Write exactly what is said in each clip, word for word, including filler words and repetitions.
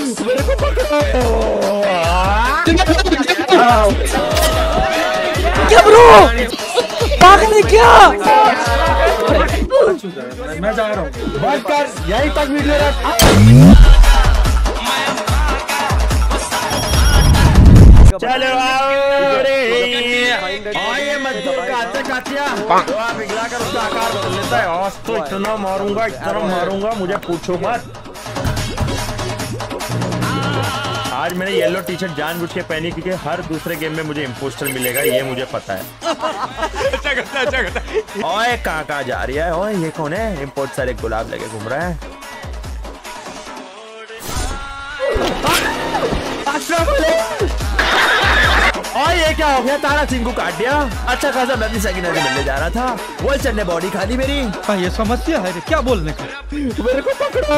मेरे को पकड़ो। क्या ब्रो? पागल क्या? मैं जा रहा हूँ। बस कर, यही तक वीडियो रख। चलो ये मजदूर का अच्छा कातिया पिघला कर उसका आकार बदल लेता है। आज तो इतना मारूंगा इतना मारूंगा मुझे पूछो मत। आज मैंने येलो टी शर्ट जानबूझ के पहनी क्योंकि हर दूसरे गेम में मुझे इम्पोस्टर मिलेगा, ये मुझे पता है। अच्छा करता, अच्छा करता। ओए कहाँ कहाँ जा रही है? ओए ये कौन है? इम्पोस्टर एक गुलाब लेके घूम रहा है। और ये क्या हो गया? तारा सिंह को काट दिया। अच्छा खासा मैं अपनी सेकंड में मिलने जा रहा था, वॉल्चर ने बॉडी खा ली मेरी। ये समस्या है क्या बोलने का? मेरे को पकड़ो।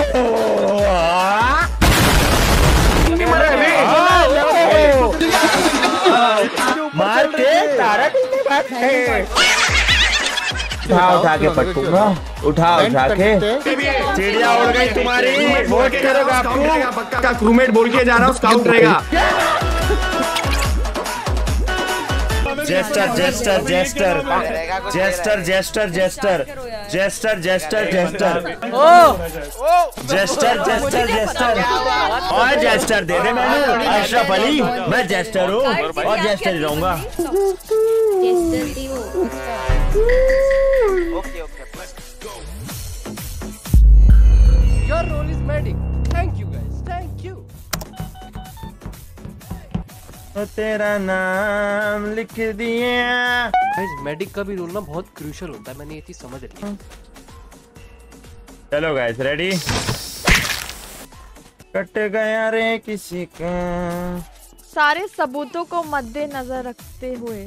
मार के तारा उठा उठा के पटूंगा, उठा उठा के। चिड़िया उड़ गई तुम्हारी। वोट करो आपको। पक्का क्रूमेट बोल के जा रहा हूँ, स्काउट रहेगा। Jester jester jester jester jester jester jester jester jester jester jester jester और जेस्टर दे दे मैंने। अशरफ अली मैं जेस्टर हूँ और जेस्टर रहूंगा। Your role is medic. Thank you guys. Thank you. तेरा नाम लिख दिया। गाइस मेडिक का भी रोल ना बहुत क्रूशियल होता है, मैंने ये चीज समझ ली। चलो गाइस रेडी। कट गया रे किसी का। सारे सबूतों को मद्देनजर रखते हुए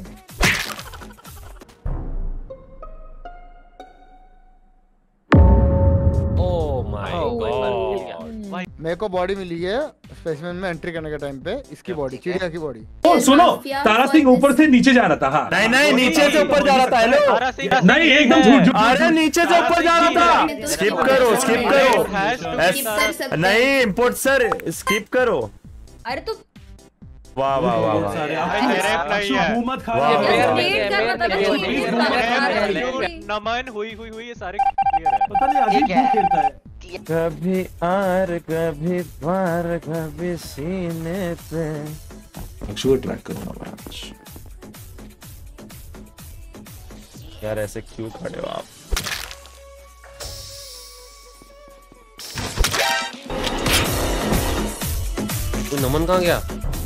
मेरे को बॉडी मिली है स्पेसिमेन में एंट्री करने के टाइम पे, इसकी बॉडी, चिड़िया की बॉडी। ओ सुनो, तारा सिंह ऊपर से नीचे जा रहा था। हाँ नहीं नहीं नीचे से ऊपर जा रहा था। हेलो नहीं एकदम झूठ झूठ। अरे नीचे से ऊपर जा रहा था। स्किप करो स्किप करो। नहीं इम्पोर्ट सर स्किप करो। अरे तो वाह वाह वाह वाह। नमन हुई हुई हुई ये सारे पता नहीं अजीब क्यों खेलता है। कभी आर कभी बार कभी सीने पे। शुगर ट्रैक करूंगा मैं आज। यार ऐसे क्यों खड़े हो आप? तू नमन कहाँ गया?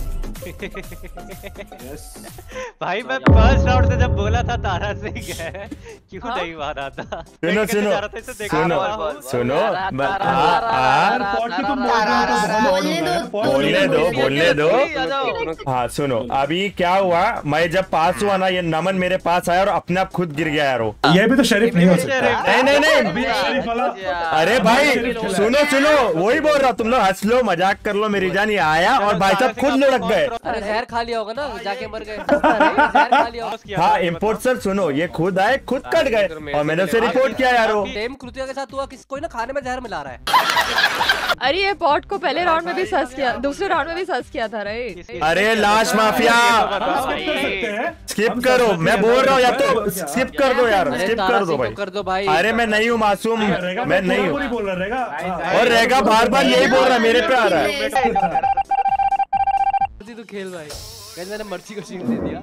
yes. भाई मैं फर्स्ट राउंड से जब बोला था तारा सिंह है क्यों हाँ? नहीं मारा था। सुनो सुनो सुनो सुनो बोलने दो बोलने दो। हाँ सुनो अभी क्या हुआ, मैं जब पास हुआ ना ये नमन मेरे पास आया और अपने आप खुद गिर गया यार। ये भी तो शरीफ नहीं हो सकता। नहीं नहीं नहीं अरे भाई सुनो सुनो वही बोल रहा, तुम लोग हंस लो मजाक कर लो मेरी जान। ये आया और भाई साहब खुद लुढ़क गए। अरे जहर खा लिया होगा ना जाके मर गए। जहर खा लिया होगा। हाँ इम्पोर्ट सर सुनो ये खुद आए खुद कट गए और मैंने उसे रिपोर्ट किया यार। सेम कृतिया के साथ हुआ, किसी कोई ना खाने में जहर मिला रहा है। अरे ये पॉट को पहले राउंड में भी सर्च किया, दूसरे राउंड में भी सर्च किया था राइट। अरे लाश माफिया स्किप करो, मैं बोल रहा हूँ या तो स्किप कर दो यार, स्किप कर दो भाई कर दो भाई। अरे मैं नहीं हूँ मासूम, मैं नहीं हूँ और रहेगा बार बार यही बोल रहा है मेरे पे आ रहा है। तू खेल भाई, कैसे मैंने मर्ची को शील्ड दे दिया।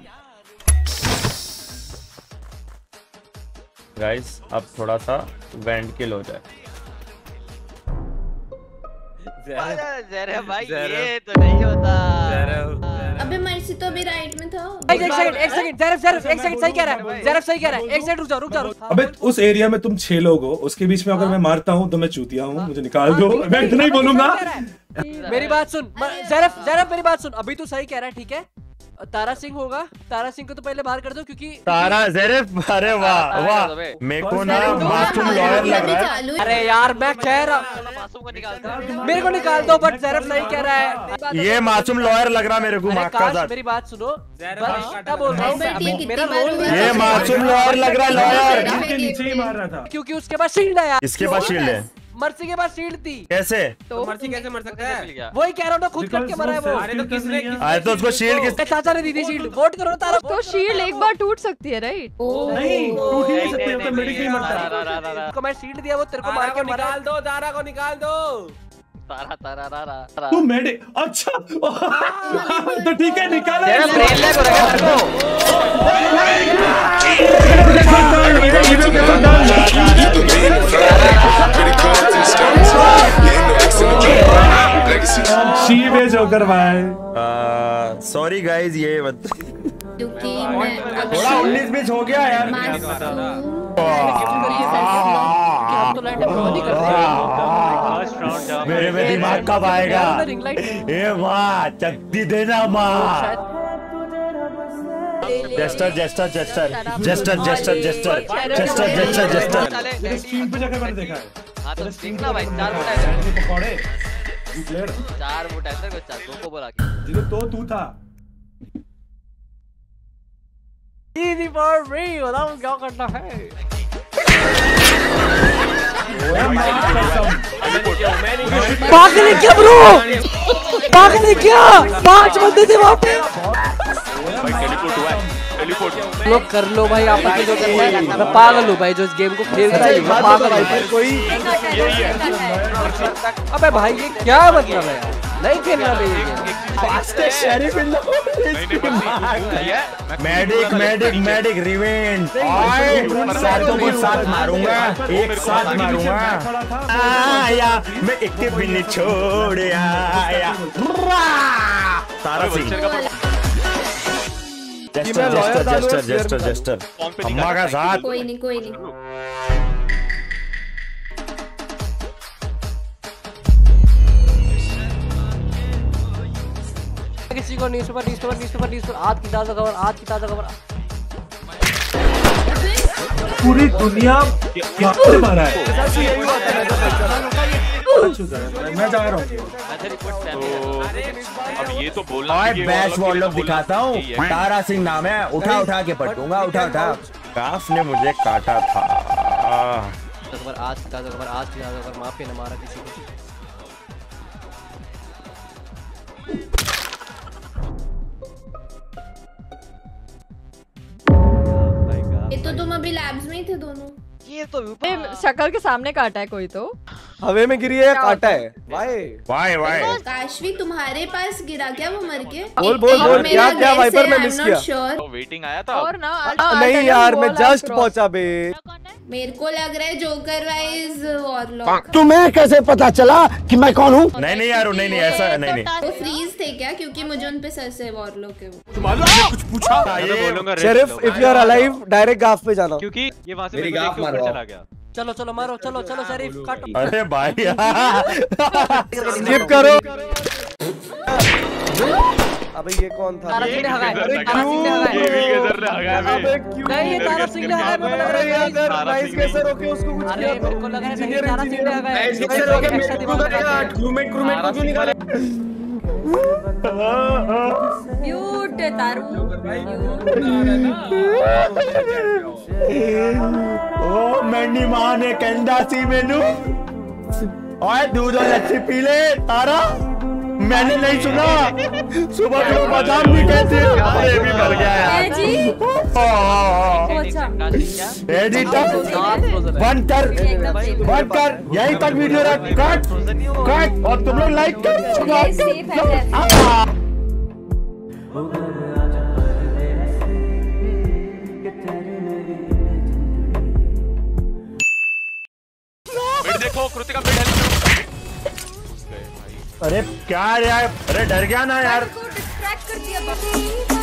गाइस अब थोड़ा सा वेंट किल हो जाए। ज़रा भाई ये तो नहीं होता। अबे मर्सी तो अभी राइट में था। एक सेकंड एक सेकंड ज़रफ ज़रफ एक सेकंड सही कह रहा है, ज़रफ सही कह रहा है। एक सेकंड रुक जाओ रुक जाओ। अबे उस एरिया में तुम छह लोग हो, उसके बीच में अगर मैं मारता हूँ तो मैं चूतिया हूँ, मुझे निकाल दो। मैं इतना ही बोलूंगा। मेरी बात सुन ज़रफ ज़रफ मेरी बात सुन, अभी तू सही कह रहा है ठीक है। तारा सिंह होगा, तारा सिंह को तो पहले बाहर कर दो क्योंकि तारा ज़रफ। अरे वाह वाह मेरे को ना मासूम लॉयर लग रहा है। अरे यार मैं कह रहा मेरे को निकाल दो, बट ज़रफ सही कह रहा है। ये मासूम लॉयर लग रहा मेरे को। मेरी बात सुनो, क्या बोल रहा हूँ मेरा रोल। ये मासूम लॉयर लग रहा है, लॉयर नीचे ही मार रहा था क्योंकि उसके पास शील्ड है। इसके पास शील्ड है। मर्सी के पास शील्ड थी। कैसे? तो मर्सी कैसे मर सकता है? वही कह रहा हूँ ना, खुद करके मरा है वो। अरे तो किसने अरे तो उसको शील्ड किस चाचा ने दी थी शील्ड। वोट करो तारा। तो शील्ड एक बार टूट सकती है राइट? नहीं टूट ही नहीं सकती, वो तो मेडिकल मरता है। उसको मैं शील्ड दिया, वो तेरे को मार के मरा। निकाल दो, तारा को निकाल दो। तारा तारा तारा तू मेडि अच्छा तो ठीक है निकाला। तेरा ब्रेन लैग हो रहा है तेरे को। शी में जोकर भाई। सॉरी गाइस, ये मत क्योंकि मैं थोड़ा उन्नीस बीस हो गया यार। मेरे में दिमाग कब आएगा? ए वाह, चकती देना माँ। Jester jester jester jester jester jester jester jester jester. तेरे स्क्रीन पे जाकर मैंने देखा है। हाँ तो सीखना भाई, चार वोट है, पकौड़े चार वोट है तेरे को, चार दो को बोला के जिधर तो तू था। Easy for me, बताओ क्या करना है। पागल है क्या ब्रो? पागल है क्या? पांच बंदे थे वहाँ पे। लोग कर लो भाई, आप जो करना है। मैं पागल हूँ भाई जो इस गेम को खेलता है, मैं पागल हूँ कोई। अबे भाई ये क्या मतलब है यार? नहीं खेलना मेडिक मेडिक मेडिक रिवेंज। सातों को साथ मारूंगा, एक साथ मारूंगा। आया मैं एक भी नहीं छोड़ आया। Tara Singh jester jester jester jester jester अम्मा का साथ। कोई नहीं कोई नहीं। किसी को न्यूज़पेपर न्यूज़पेपर न्यूज़पेपर न्यूज़पेपर आज की ताज़ा खबर, आज की ताज़ा खबर। पूरी दुनिया क्या मारा है। मैं जा रहा हूँ। अब ये तो बोलना और बैश वॉल लोग दिखाता हूँ। तारा सिंह नाम है, उठा उठा के पटूंगा, उठा उठा। काफ ने मुझे काटा था। खबर आज की ताज़ा खबर, आज की ताज़ा खबर। माफी न मारा किसी को। ये तो तुम अभी लैब्स में ही थे दोनों। ये तो शक्ल के सामने काटा है कोई तो। हवे में गिरी है, काटा है। वाई वाई वाई काशवी तुम्हारे पास गिरा क्या वो मर के? बोल बोल बोल क्या क्या वाइपर में मिस किया? वेटिंग आया था और ना नहीं यार, मैं जस्ट पहुंचा बे। मेरे को लग रहा है जोकर वाइज वॉरलॉक। तुम्हें कैसे पता चला कि मैं कौन हूँ? नहीं नहीं यार, नहीं नहीं ऐसा नहीं नहीं। वो फ्रीज थे क्या? क्योंकि मुझे उन पे सर से वॉरलॉक है वो। तुम्हारा कुछ पूछा? Sheriff if you are alive direct गाफ पे जाना, क्योंकि ये वहां से मेरे को ऊपर चला गया। चलो चलो मारो, चलो चलो शरीफ काटो। अरे भाई स्किप करो। अबे ये कौन था? तारा सिंह ने हगाया, तारा सिंह ने हगाया। ये भी किधर ने हगाया बे? अबे क्यों? नहीं ये तारा सिंह ने हगाया। मैं लग रहा है अगर नाइस कैसे रोके उसको कुछ अरे किया मेरे को लग रहा है नहीं, तारा सिंह ने हगाया। कैसे रोके? मेरे को लगा क्रूमेट क्रूमेट को क्यों निकाला? म्यूट तारू। ओ मैंने मां ने कहंदा सी मेनू ओए दूध और लस्सी पी ले तारा। मैंने नहीं सुना, सुबह को बादाम भी कहते। अरे भी मर गया यार जी। एडिटर बंद कर बंद कर, यहीं तक वीडियो रख। कट कट और तुम लोग लाइक कर। देखो कृतिका मिड हेल्प। अरे क्या यार, अरे डर गया ना यार। डिस्ट्रैक्ट कर दिया।